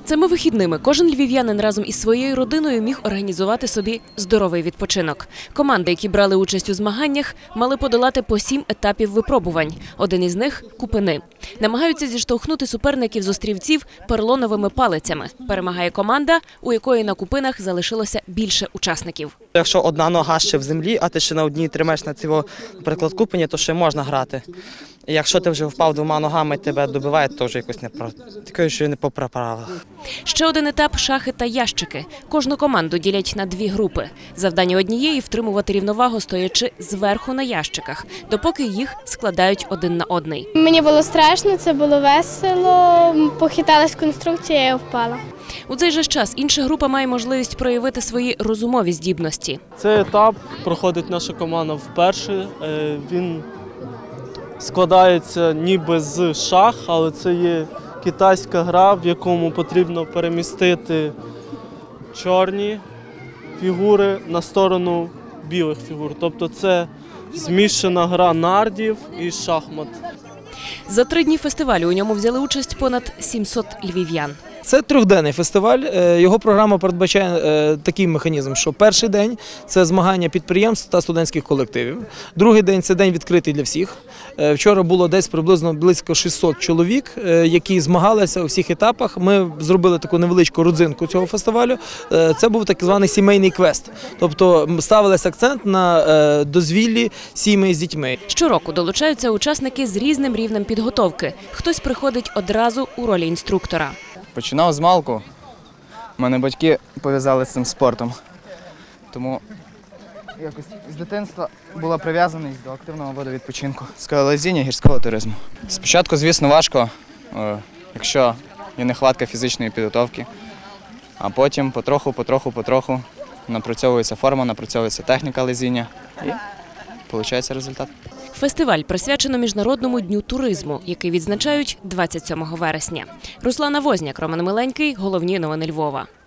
Цими вихідними кожен львів'янин разом із своєю родиною міг організувати собі здоровий відпочинок. Команди, які брали участь у змаганнях, мали подолати по 7 етапів випробувань. Один із них – купини. Намагаються зіштовхнути суперників з острівців поролоновими палицями. Перемагає команда, у якої на купинах залишилося більше учасників. Якщо одна нога ще в землі, а ти ще на одній тримаєш на цього, наприклад, купині, то ще можна грати. І якщо ти вже впав двома ногами і тебе добивають, то вже якось не по правилах. Ще один етап – шахи та ящики. Кожну команду ділять на 2 групи. Завдання однієї – втримувати рівновагу, стоячи зверху на ящиках, допоки їх складають один на одний. Мені було страшно, це було весело, похиталась конструкція, я впала. У цей же час інша група має можливість проявити свої розумові здібності. Цей етап проходить наша команда вперше. Він складається ніби з шах, але це є китайська гра, в якому потрібно перемістити чорні фігури на сторону білих фігур. Тобто це змішана гра нардів і шахмат. За 3 дні фестивалю у ньому взяли участь понад 700 львів'ян. Це 3-денний фестиваль. Його програма передбачає такий механізм, що перший день – це змагання підприємств та студентських колективів. Другий день – це день відкритий для всіх. Вчора було десь приблизно близько 600 чоловік, які змагалися у всіх етапах. Ми зробили таку невеличку родзинку цього фестивалю. Це був так званий сімейний квест. Тобто ставилися акцент на дозвіллі сімей з дітьми. Щороку долучаються учасники з різним рівнем підготовки. Хтось приходить одразу у ролі інструктора. Починав з малку. У мене батьки пов'язали з цим спортом. Тому якось з дитинства була прив'язаність до активного виду відпочинку. Скелелазіння, гірського туризму. Спочатку, звісно, важко, якщо є нехватка фізичної підготовки. А потім потроху напрацьовується форма, напрацьовується техніка лазіння і виходить результат. Фестиваль присвячено Міжнародному дню туризму, який відзначають 27 вересня. Руслана Возняк, Роман Миленький. Головні новини Львова.